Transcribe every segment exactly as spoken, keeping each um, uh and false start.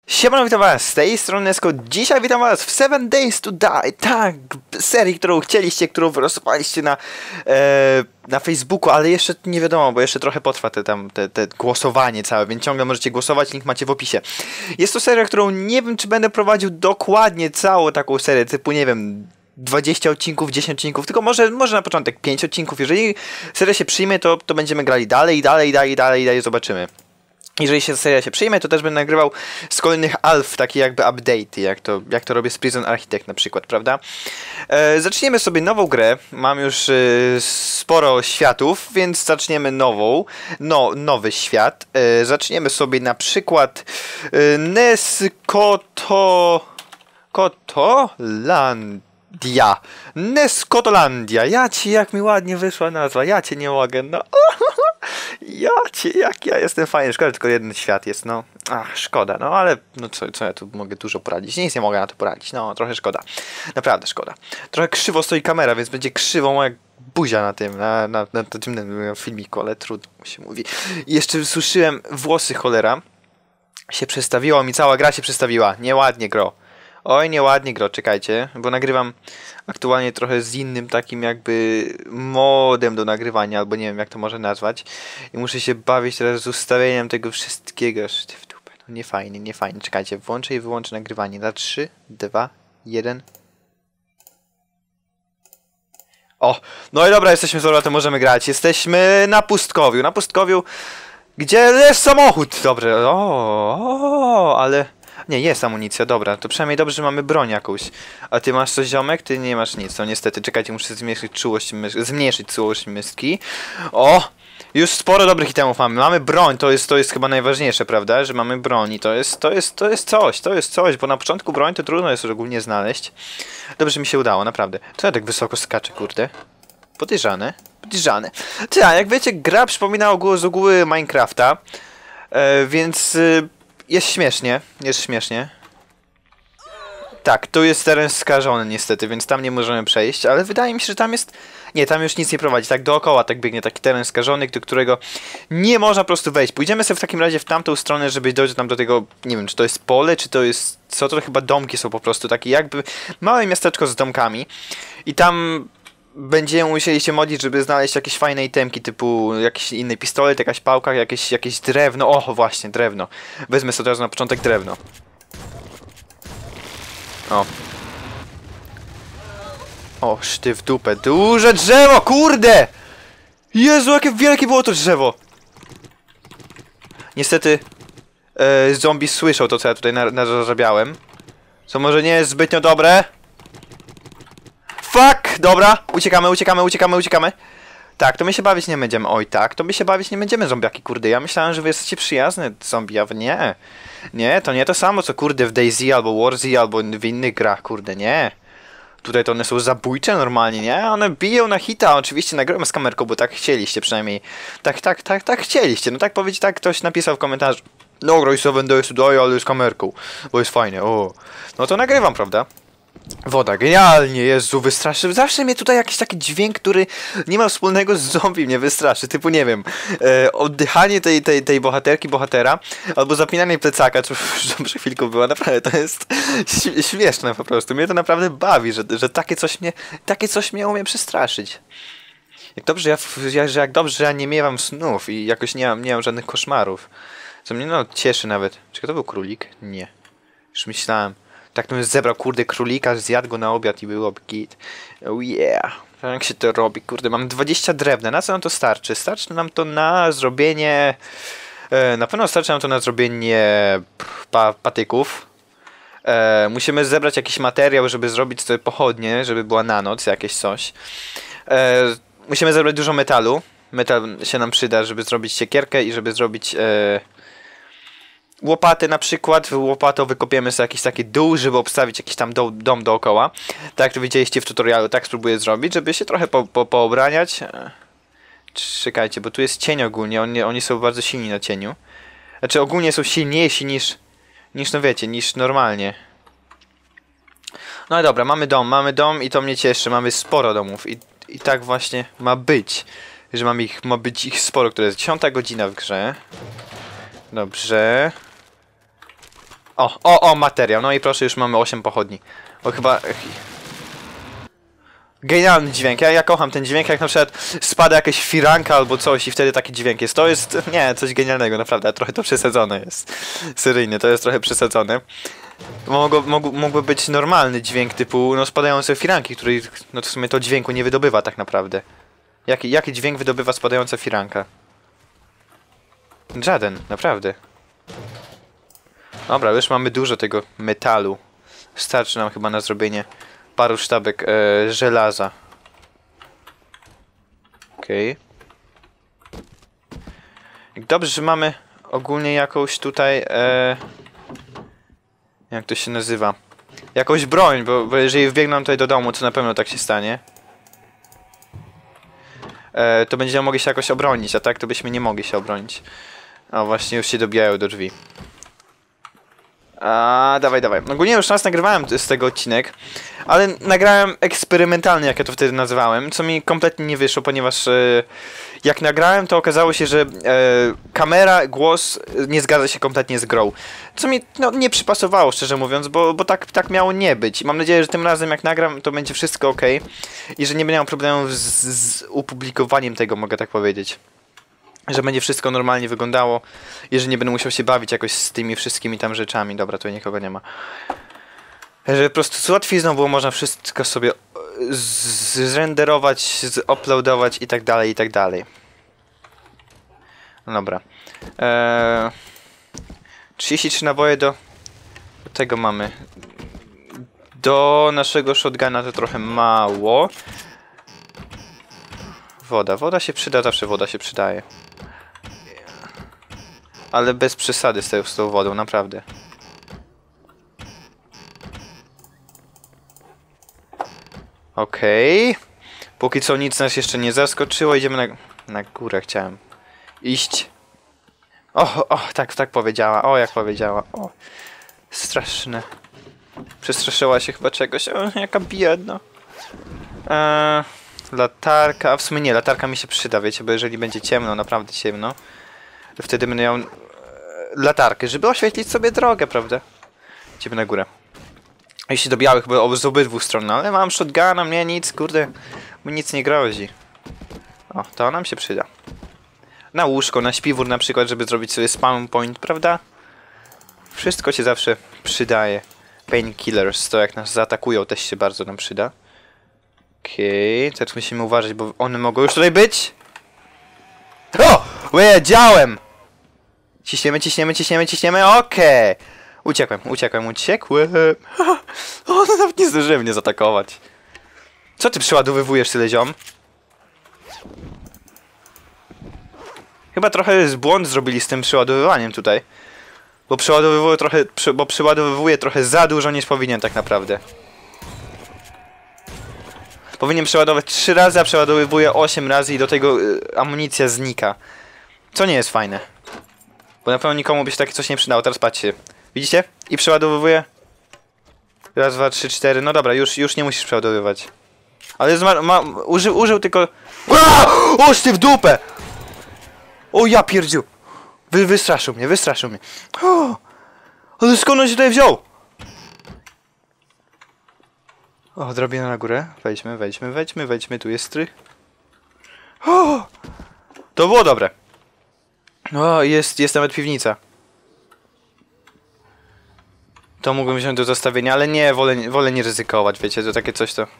Siemano, witam was z tej strony Nesko. Dzisiaj witam was w Seven Days to Die. Tak, serii, którą chcieliście, którą wylosowaliście na, e, na Facebooku, ale jeszcze nie wiadomo, bo jeszcze trochę potrwa te, tam, te, te głosowanie całe, więc ciągle możecie głosować, link macie w opisie. Jest to seria, którą nie wiem, czy będę prowadził dokładnie całą taką serię, typu nie wiem, dwadzieścia odcinków, dziesięć odcinków, tylko może, może na początek pięć odcinków. Jeżeli seria się przyjmie, to, to będziemy grali dalej, dalej, dalej, dalej, dalej, zobaczymy. Jeżeli się seria się przyjmie, to też będę nagrywał z kolejnych alf, takie jakby update'y, jak to, jak to robię z Prison Architect na przykład, prawda? E, zaczniemy sobie nową grę, mam już e, sporo światów, więc zaczniemy nową, no, nowy świat. E, zaczniemy sobie na przykład e, Neskoto... Kotolandia. Neskotolandia. Ja ci, jak mi ładnie wyszła nazwa, ja cię nie mogę, no. Ja cię, jak ja jestem fajny, szkoda, tylko jeden świat jest, no. Ach, szkoda, no ale, no co, co ja tu mogę dużo poradzić? Nic nie mogę na to poradzić, no, trochę szkoda. Naprawdę szkoda. Trochę krzywo stoi kamera, więc będzie krzywą jak buzia na tym, na, na, na tym filmiku, ale trudno się mówi. I jeszcze słyszałem włosy, cholera. Się przestawiło mi, cała gra się przestawiła. Nieładnie, gro. Oj, nieładnie, gro, czekajcie, bo nagrywam aktualnie trochę z innym takim jakby modem do nagrywania, albo nie wiem jak to może nazwać. I muszę się bawić teraz z ustawieniem tego wszystkiego. W dupę, no nie fajnie, nie fajnie. Czekajcie, włączę i wyłączę nagrywanie. Na trzy, dwa, jeden. O, no i dobra, jesteśmy z powrotem, możemy grać. Jesteśmy na pustkowiu, na pustkowiu, gdzie jest samochód. Dobrze, o, o ale... Nie, jest amunicja, dobra, to przynajmniej dobrze, że mamy broń jakąś. A ty masz coś, ziomek? Ty nie masz nic, no niestety, czekajcie, muszę zmniejszyć czułość myszki, zmniejszyć czułość myszki. O! Już sporo dobrych itemów mamy, mamy broń, to jest, to jest chyba najważniejsze, prawda? Że mamy broń i to jest, to jest, to jest coś, to jest coś, bo na początku broń to trudno jest ogólnie znaleźć. Dobrze, że mi się udało, naprawdę. Co ja tak wysoko skaczę, kurde? Podejrzane, podejrzane. Ty, a jak wiecie, gra przypomina ogół, z ogóły Minecrafta, e, więc... Y Jest śmiesznie, jest śmiesznie. Tak, tu jest teren skażony niestety, więc tam nie możemy przejść, ale wydaje mi się, że tam jest... Nie, tam już nic nie prowadzi, tak dookoła tak biegnie taki teren skażony, do którego nie można po prostu wejść. Pójdziemy sobie w takim razie w tamtą stronę, żeby dojść tam do tego, nie wiem, czy to jest pole, czy to jest... Co to chyba domki są po prostu, takie jakby małe miasteczko z domkami. I tam... Będziemy musieli się modlić, żeby znaleźć jakieś fajne itemki, typu jakiś inny pistolet, jakaś pałka, jakieś, jakieś drewno. O, właśnie, drewno. Wezmę sobie teraz na początek drewno. O. O, szty w dupę. Duże drzewo, kurde! Jezu, jakie wielkie było to drzewo! Niestety e, zombie słyszą to, co ja tutaj nazarabiałem. Co może nie jest zbytnio dobre. Fuck! Dobra, uciekamy, uciekamy, uciekamy, uciekamy. Tak, to my się bawić nie będziemy. Oj tak, to my się bawić nie będziemy, zombiaki, kurde. Ja myślałem, że wy jesteście przyjazne, zombie, a nie. Nie, to nie to samo, co kurde w DayZ albo Warzy albo w innych grach, kurde, nie. Tutaj to one są zabójcze normalnie, nie? One biją na hita, oczywiście nagrałem z kamerką, bo tak chcieliście przynajmniej. Tak, tak, tak, tak chcieliście. No tak powiedzieć, tak ktoś napisał w komentarzu. No groj Seven Days to Die, ale z kamerką, bo jest fajne, o. No to nagrywam, prawda? Woda, genialnie, Jezu, wystraszy. Zawsze mnie tutaj jakiś taki dźwięk, który nie ma wspólnego z zombie, mnie wystraszy. Typu, nie wiem, e, oddychanie tej, tej, tej bohaterki, bohatera, albo zapinanie plecaka, co przed chwilką była, naprawdę to jest śmieszne po prostu. Mnie to naprawdę bawi, że, że takie coś mnie, takie coś mnie umie przestraszyć. Jak dobrze, ja, ja, że jak dobrze, że ja nie miewam snów i jakoś nie mam, nie mam żadnych koszmarów. Co mnie, no, cieszy nawet. Czy to był królik? Nie. Już myślałem. Tak to bym zebrał, kurde, królika, zjadł go na obiad i byłoby git. Oh yeah. Jak się to robi, kurde, mam dwadzieścia drewna. Na co nam to starczy? Starczy nam to na zrobienie... E, na pewno starczy nam to na zrobienie pa patyków. E, musimy zebrać jakiś materiał, żeby zrobić sobie pochodnie, żeby była na noc, jakieś coś. E, musimy zebrać dużo metalu. Metal się nam przyda, żeby zrobić siekierkę i żeby zrobić... E, łopaty na przykład, łopatą wykopiemy sobie jakiś taki dół, żeby obstawić jakiś tam do, dom dookoła. Tak jak to widzieliście w tutorialu, tak spróbuję zrobić, żeby się trochę po, po, poobraniać. Czekajcie, bo tu jest cień ogólnie, oni, oni są bardzo silni na cieniu. Znaczy ogólnie są silniejsi niż, niż no wiecie, niż normalnie. No i dobra, mamy dom, mamy dom i to mnie cieszy, mamy sporo domów i, i tak właśnie ma być. Że mamy ich, ma być ich sporo, które jest dziesiąta godzina w grze. Dobrze. O, o, o, materiał. No i proszę, już mamy osiem pochodni. Bo chyba... Genialny dźwięk. Ja, ja kocham ten dźwięk, jak na przykład spada jakaś firanka albo coś i wtedy taki dźwięk jest. To jest, nie, coś genialnego, naprawdę. Trochę to przesadzone jest. Seryjnie, to jest trochę przesadzone. Mogło, mógł, mógłby być normalny dźwięk typu, no, spadające firanki, który, no, w sumie to dźwięku nie wydobywa tak naprawdę. Jaki, jaki dźwięk wydobywa spadająca firanka? Żaden, naprawdę. Dobra, już mamy dużo tego metalu. Starczy nam chyba na zrobienie paru sztabek e, żelaza. Okej. Okay. Dobrze, że mamy ogólnie jakąś tutaj... E, jak to się nazywa? Jakąś broń, bo, bo jeżeli wbiegną tutaj do domu, to na pewno tak się stanie. E, to będziemy mogli się jakoś obronić, a tak to byśmy nie mogli się obronić. O, właśnie już się dobijają do drzwi. A, dawaj, dawaj. Ogólnie już raz nagrywałem z tego odcinek, ale nagrałem eksperymentalnie, jak ja to wtedy nazywałem, co mi kompletnie nie wyszło, ponieważ e, jak nagrałem, to okazało się, że e, kamera, głos nie zgadza się kompletnie z grą. Co mi no, nie przypasowało, szczerze mówiąc, bo, bo tak, tak miało nie być. I mam nadzieję, że tym razem jak nagram, to będzie wszystko ok i że nie będę miał problemów z, z opublikowaniem tego, mogę tak powiedzieć. Że będzie wszystko normalnie wyglądało i że nie będę musiał się bawić jakoś z tymi wszystkimi tam rzeczami. Dobra, tu nikogo nie ma. Że po prostu z łatwizną było można wszystko sobie zrenderować, zuploadować i tak dalej, i tak dalej. No dobra. Eee, trzydzieści trzy naboje do... do tego mamy. Do naszego shotguna to trochę mało. Woda. Woda się przyda, zawsze woda się przydaje. Ale bez przesady z tą, z tą wodą, naprawdę. Okej. Okay. Póki co nic nas jeszcze nie zaskoczyło. Idziemy na, na górę, chciałem iść. O, o, tak, tak powiedziała. O, jak powiedziała. O, straszne. Przestraszyła się chyba czegoś. O, jaka biedna. Eee, latarka. A w sumie nie, latarka mi się przyda, wiecie, bo jeżeli będzie ciemno, naprawdę ciemno, to wtedy będę miał latarkę, żeby oświetlić sobie drogę, prawda? Idziemy na górę. Jeśli do białych, bo z obydwu stron, no, ale mam shotguna, mnie nic, kurde, mi nic nie grozi. O, to nam się przyda. Na łóżko, na śpiwór na przykład, żeby zrobić sobie spawn point, prawda? Wszystko się zawsze przydaje. Painkillers, to jak nas zaatakują, też się bardzo nam przyda. Okej, okay, teraz musimy uważać, bo one mogą już tutaj być. O! Wiedziałem! Ciśniemy, ciśniemy, ciśniemy, ciśniemy, okej! Okay. Uciekłem, uciekłem, uciekłem. O, no nawet nie zdążyłem mnie zaatakować. Co ty przeładowywujesz tyle, ziom? Chyba trochę z błąd zrobili z tym przeładowywaniem tutaj. Bo przeładowywuje trochę, przy, bo przeładowywuje trochę za dużo niż powinien tak naprawdę. Powinien przeładować trzy razy, a przeładowywuje osiem razy i do tego y, amunicja znika. Co nie jest fajne. Bo na pewno nikomu by się takie coś nie przydało. Teraz patrzcie. Widzicie? I przeładowywuje. Raz, dwa, trzy, cztery. No dobra, już, już nie musisz przeładowywać. Ale zma ma użył, użył tylko... Oż ty w dupę! O ja pierdziu! Wy wystraszył mnie, wystraszył mnie. O, ale skąd on się tutaj wziął? O, drabina na górę. Wejdźmy, wejdźmy, wejdźmy, wejdźmy. Tu jest strych. O, to było dobre. O, jest, jest nawet piwnica. To mógłbym wziąć do zostawienia, ale nie, wolę, wolę nie ryzykować, wiecie, to takie coś to...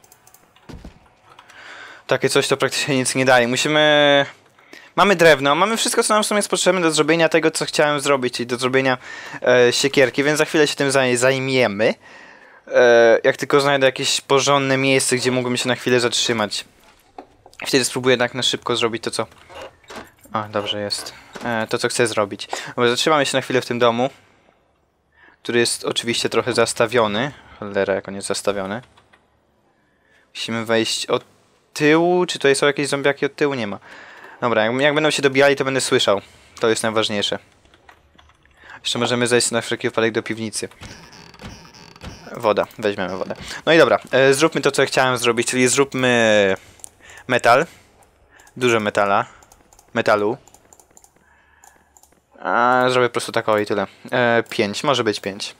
Takie coś to praktycznie nic nie daje. Musimy... Mamy drewno, mamy wszystko, co nam w sumie jest potrzebne do zrobienia tego, co chciałem zrobić, czyli do zrobienia e, siekierki, więc za chwilę się tym zajmiemy. E, jak tylko znajdę jakieś porządne miejsce, gdzie mógłbym się na chwilę zatrzymać. Wtedy spróbuję tak na szybko zrobić to, co... O, dobrze jest. E, to, co chcę zrobić. Bo zatrzymamy się na chwilę w tym domu, który jest oczywiście trochę zastawiony. Cholera, jak on jest zastawiony. Musimy wejść od tyłu. Czy tutaj są jakieś zombiaki od tyłu? Nie ma. Dobra, jak, jak będą się dobijali, to będę słyszał. To jest najważniejsze. Jeszcze możemy zejść na wszelki wypadek do piwnicy. Woda. Weźmiemy wodę. No i dobra, e, zróbmy to, co ja chciałem zrobić, czyli zróbmy metal. Dużo metala. Metalu. A, zrobię po prostu tak o i tyle. E, pięć, może być pięć.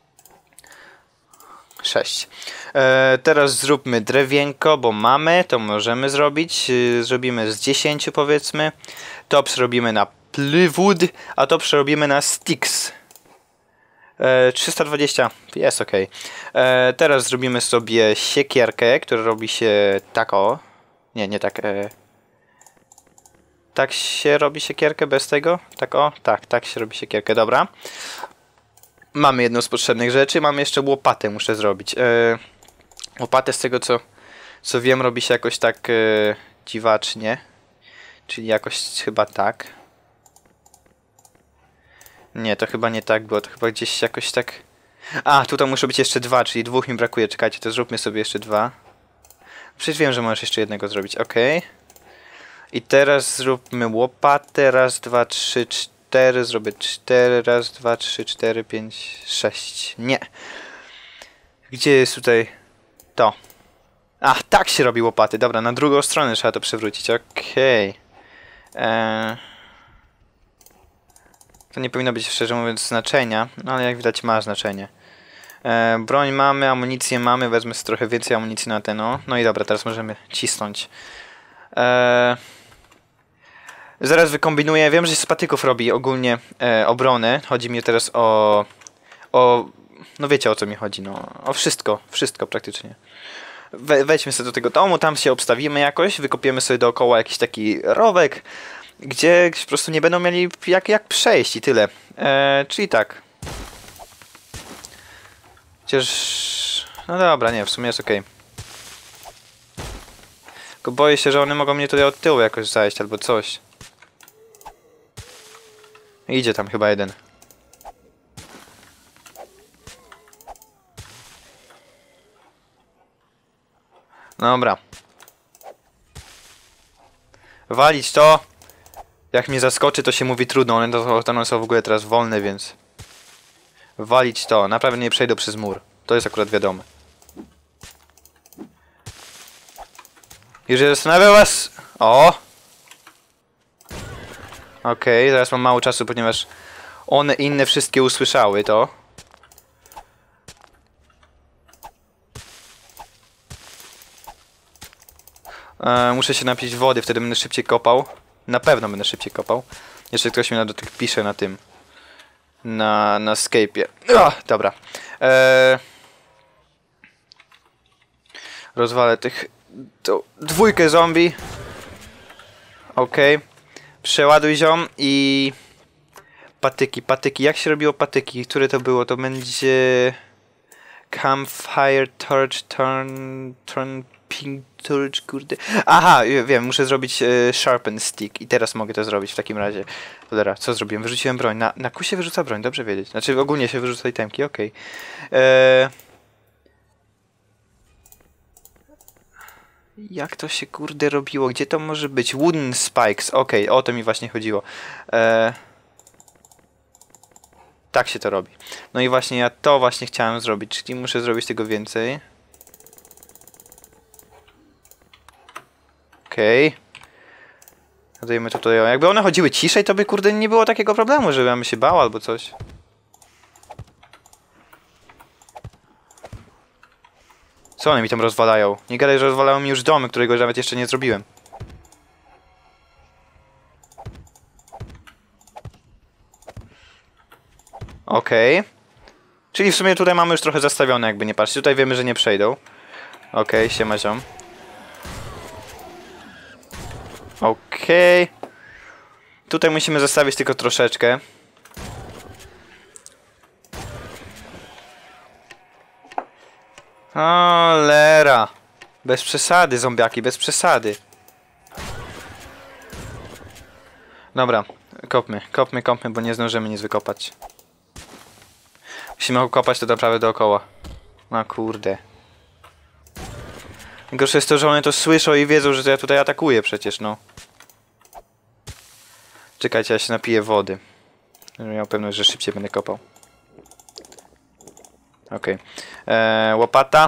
sześć. E, teraz zróbmy drewienko, bo mamy, to możemy zrobić. E, zrobimy z dziesięciu powiedzmy. To przerobimy na plywood, a to przerobimy na sticks. E, trzysta dwadzieścia jest ok. E, teraz zrobimy sobie siekierkę, która robi się tak o. Nie, nie tak. E, tak się robi siekierkę bez tego? Tak o? Tak, tak się robi siekierkę, dobra. Mamy jedną z potrzebnych rzeczy, mamy jeszcze łopatę, muszę zrobić. E, łopatę z tego co, co wiem robi się jakoś tak e, dziwacznie. Czyli jakoś chyba tak. Nie, to chyba nie tak było, to chyba gdzieś jakoś tak... A, tutaj muszą być jeszcze dwa, czyli dwóch mi brakuje, czekajcie, to zróbmy sobie jeszcze dwa. Przecież wiem, że możesz jeszcze jednego zrobić, ok. I teraz zróbmy łopatę, raz, dwa, trzy, cztery, zrobię cztery, raz, dwa, trzy, cztery, pięć, sześć. Nie. Gdzie jest tutaj to? Ach, tak się robi łopaty, dobra, na drugą stronę trzeba to przewrócić, okej. Eee... To nie powinno być, szczerze mówiąc, znaczenia, no ale jak widać ma znaczenie. E, broń mamy, amunicję mamy, wezmę sobie trochę więcej amunicji na ten, no. No i dobra, teraz możemy cisnąć. E, zaraz wykombinuję, wiem, że z patyków robi ogólnie e, obronę. Chodzi mi teraz o... o... no wiecie o co mi chodzi, no. O wszystko, wszystko praktycznie. We, wejdźmy sobie do tego domu, tam się obstawimy jakoś, wykopiemy sobie dookoła jakiś taki rowek, gdzie po prostu nie będą mieli jak, jak przejść i tyle. Eee, czyli tak. Chociaż... no dobra, nie, w sumie jest okej. Tylko boję się, że one mogą mnie tutaj od tyłu jakoś zajść albo coś. Idzie tam chyba jeden. Dobra. Walić to! Jak mnie zaskoczy, to się mówi trudno, one, to, one są w ogóle teraz wolne, więc... Walić to, naprawdę nie przejdą przez mur. To jest akurat wiadome. Jeżeli zastanawia was... O! Okej, okay, zaraz mam mało czasu, ponieważ one inne wszystkie usłyszały to. E, muszę się napić wody, wtedy będę szybciej kopał. Na pewno będę szybciej kopał. Jeszcze ktoś mi na dotyk pisze na tym. Na, na Skype'ie. Dobra. Eee... Rozwalę tych... To dwójkę zombie. Okej. Okay. Przeładuj ziom i... Patyki, patyki. Jak się robiło patyki? Które to było? To będzie... Campfire torch, turn... turn... pink torch, kurde. Aha, wiem, muszę zrobić e, sharpen stick i teraz mogę to zrobić w takim razie. Dobra, co zrobiłem? Wyrzuciłem broń. Na, na Q się wyrzuca broń, dobrze wiedzieć. Znaczy ogólnie się wyrzuca itemki, okej. Okay. Eee... Jak to się kurde robiło? Gdzie to może być? Wooden spikes, okej, okay, o to mi właśnie chodziło. Eee... Tak się to robi. No i właśnie ja to właśnie chciałem zrobić, czyli muszę zrobić tego więcej. Okej. Okay. Dodajemy to tutaj. Jakby one chodziły ciszej, to by kurde nie było takiego problemu, żebym się bał albo coś. Co one mi tam rozwalają? Nie gadaj, że rozwalają mi już domy, którego nawet jeszcze nie zrobiłem. Okej. Okay. Czyli w sumie tutaj mamy już trochę zastawione, jakby nie patrzeć. Tutaj wiemy, że nie przejdą. Okej, okay, siema ziom. Okej. Okay. Tutaj musimy zostawić tylko troszeczkę. Cholera. Bez przesady, zombiaki, bez przesady. Dobra, kopmy, kopmy, kopmy, bo nie zdążymy nic wykopać. Musimy okopać to naprawdę dookoła. No kurde. Gorsze jest to, że one to słyszą i wiedzą, że ja tutaj atakuję przecież, no. Czekajcie, ja się napiję wody. Miał pewność, że szybciej będę kopał. Okej. Okay. Eee, łopata.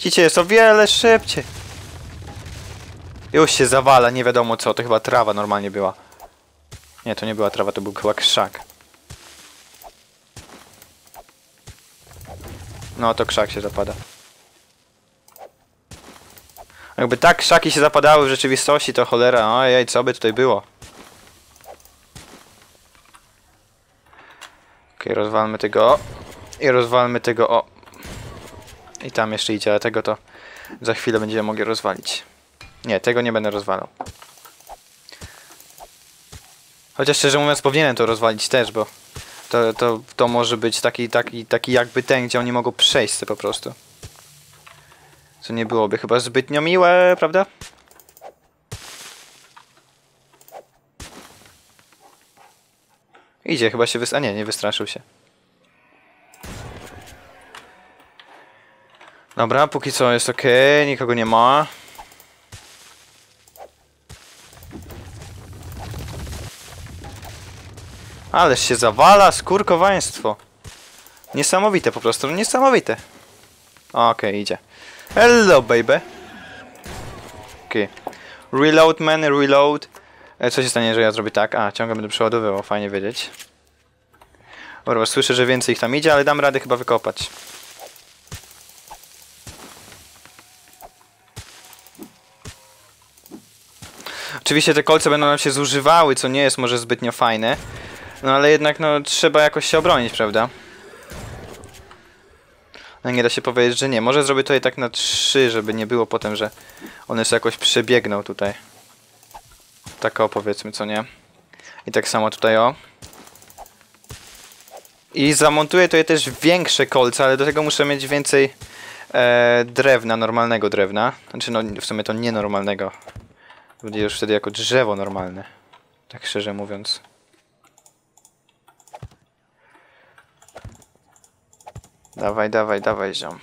Widzicie, jest o wiele szybciej. Już się zawala, nie wiadomo co, to chyba trawa normalnie była. Nie, to nie była trawa, to był chyba krzak. No, to krzak się zapada. Jakby tak krzaki się zapadały w rzeczywistości, to cholera, ojej, co by tutaj było? Okej, rozwalmy tego. I rozwalmy tego, o. I tam jeszcze idzie, ale tego to za chwilę będziemy mogli rozwalić. Nie, tego nie będę rozwalał. Chociaż szczerze mówiąc powinienem to rozwalić też, bo to, to, to może być taki, taki, taki jakby ten, gdzie oni mogą przejść sobie po prostu. Co nie byłoby chyba zbytnio miłe, prawda? Idzie, chyba się wys... A nie, nie wystraszył się. Dobra, póki co jest ok, nikogo nie ma. Ależ się zawala, skurkowaństwo. Niesamowite po prostu, niesamowite. Okej, okay, idzie. Hello, baby. Okej. Okay. Reload, man, reload. E, co się stanie, że ja zrobię tak? A, ciągle będę przeładowywał, fajnie wiedzieć. Dobra, słyszę, że więcej ich tam idzie, ale dam radę chyba wykopać. Oczywiście te kolce będą nam się zużywały, co nie jest może zbytnio fajne. No ale jednak no trzeba jakoś się obronić, prawda? No nie da się powiedzieć, że nie. Może zrobię tutaj tak na trzy, żeby nie było potem, że one się jakoś przebiegną tutaj. Tak o, powiedzmy, co nie? I tak samo tutaj o. I zamontuję tutaj też większe kolce, ale do tego muszę mieć więcej e, drewna, normalnego drewna. Znaczy no w sumie to nienormalnego. Będzie już wtedy jako drzewo normalne. Tak szczerze mówiąc. Dawaj, dawaj, dawaj, ziom.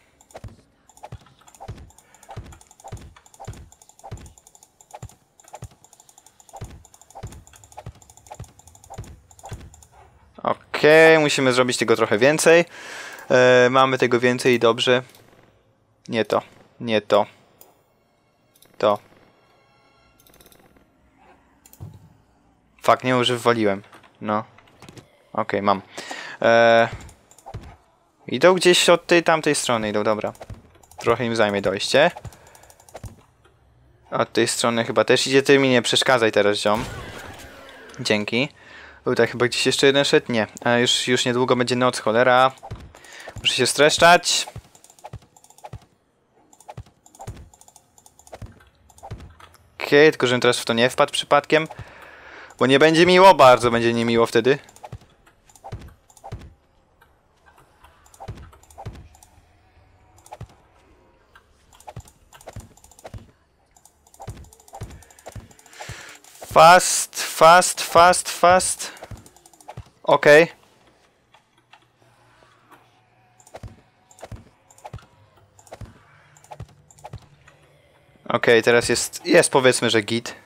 Okej, okay, musimy zrobić tego trochę więcej. E, mamy tego więcej i dobrze. Nie to, nie to. To. Fakt, nie już wywaliłem. No. Okej, okay, mam. E, idą gdzieś od tej tamtej strony, idą, dobra. Trochę im zajmie dojście. Od tej strony chyba też idzie, ty mi nie przeszkadzaj teraz, ziom. Dzięki. Tutaj chyba gdzieś jeszcze jeden szedł? Nie. E, już, już niedługo będzie noc, cholera. Muszę się streszczać. Okej, okay, tylko żebym teraz w to nie wpadł przypadkiem. Bo nie będzie miło, bardzo będzie niemiło wtedy. Fast, fast, fast, fast. Okej. Okay. Okej, okay, teraz jest, jest powiedzmy, że git.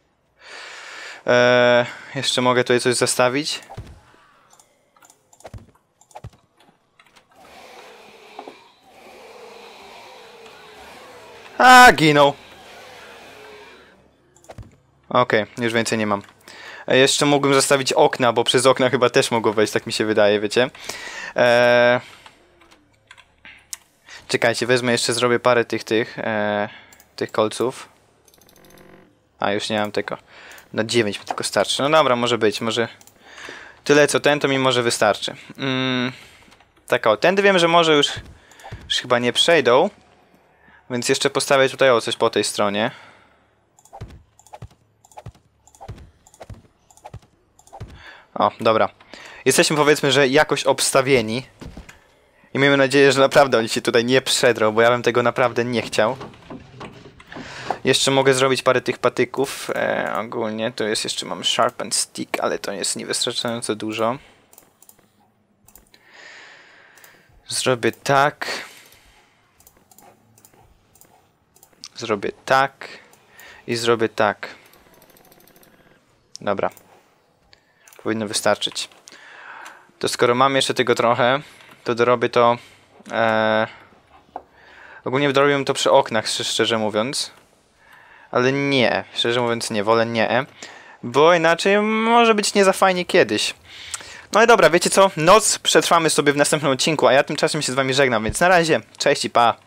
Eee, jeszcze mogę tutaj coś zastawić. A, ginął. Okej, okay, już więcej nie mam. E, jeszcze mógłbym zastawić okna, bo przez okna chyba też mogło wejść, tak mi się wydaje, wiecie. Eee... Czekajcie, wezmę jeszcze, zrobię parę tych, tych, e, tych kolców. A, już nie mam tego. Na dziewięć mi tylko starczy. No dobra, może być, może tyle co ten, to mi może wystarczy. Mm, tak o, tędy wiem, że może już, już chyba nie przejdą. Więc jeszcze postawię tutaj o coś po tej stronie. O, dobra. Jesteśmy powiedzmy, że jakoś obstawieni. I miejmy nadzieję, że naprawdę oni się tutaj nie przedrą, bo ja bym tego naprawdę nie chciał. Jeszcze mogę zrobić parę tych patyków. E, ogólnie to jest jeszcze, mam sharpened stick, ale to jest niewystarczająco dużo. Zrobię tak. Zrobię tak. I zrobię tak. Dobra. Powinno wystarczyć. To skoro mam jeszcze tego trochę, to dorobię to e, Ogólnie zrobiłem to przy oknach, szczerze mówiąc. Ale nie, szczerze mówiąc nie, wolę nie. Bo inaczej może być nie za fajnie kiedyś. No i dobra, wiecie co? Noc przetrwamy sobie w następnym odcinku, a ja tymczasem się z wami żegnam, więc na razie, cześć i pa!